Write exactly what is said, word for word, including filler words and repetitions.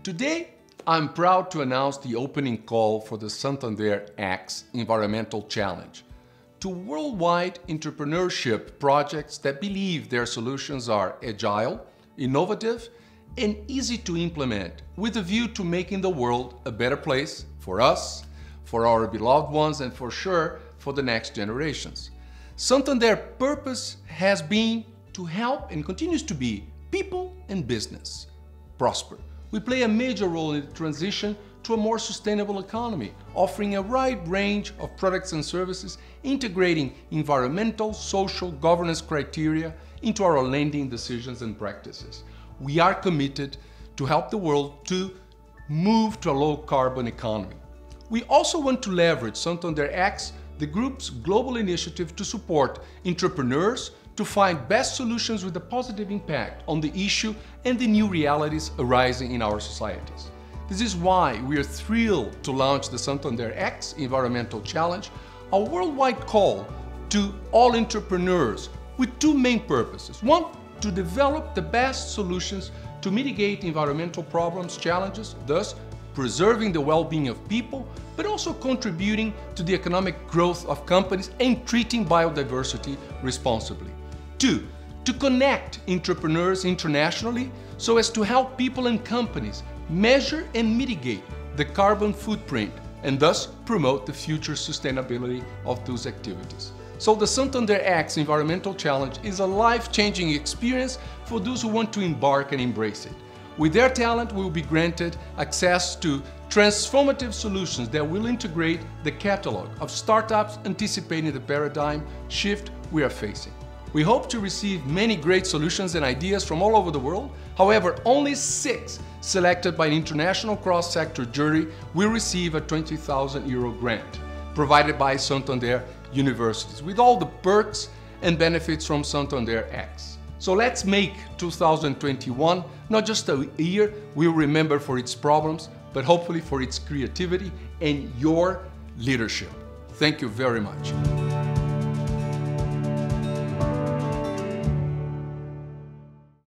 Today, I'm proud to announce the opening call for the Santander X Environmental Challenge to worldwide entrepreneurship projects that believe their solutions are agile, innovative, and easy to implement with a view to making the world a better place for us, for our beloved ones, and for sure for the next generations. Santander's purpose has been to help and continues to be people and business prosper. We play a major role in the transition to a more sustainable economy, offering a wide range of products and services, integrating environmental, social, governance criteria into our lending decisions and practices. We are committed to help the world to move to a low-carbon economy. We also want to leverage Santander X, the group's global initiative, to support entrepreneurs to find best solutions with a positive impact on the issue and the new realities arising in our societies. This is why we are thrilled to launch the Santander X Environmental Challenge, a worldwide call to all entrepreneurs with two main purposes. One, to develop the best solutions to mitigate environmental problems, challenges, thus preserving the well-being of people, but also contributing to the economic growth of companies and treating biodiversity responsibly. Two, to connect entrepreneurs internationally so as to help people and companies measure and mitigate the carbon footprint and thus promote the future sustainability of those activities. So the Santander X Environmental Challenge is a life-changing experience for those who want to embark and embrace it. With their talent, we will be granted access to transformative solutions that will integrate the catalog of startups anticipating the paradigm shift we are facing. We hope to receive many great solutions and ideas from all over the world. However, only six selected by an international cross-sector jury will receive a twenty thousand euro grant provided by Santander universities with all the perks and benefits from Santander X. So let's make two thousand twenty-one not just a year we'll remember for its problems, but hopefully for its creativity and your leadership. Thank you very much.